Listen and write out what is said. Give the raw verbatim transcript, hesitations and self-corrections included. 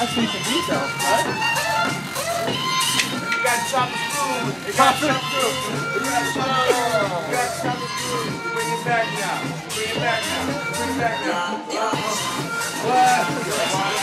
I see some details, right? You gotta chop the screws. You gotta chop the screws. You gotta chop the screws. You gotta chop the screws. Bring it back now. Bring it back now. Bring it back now. What?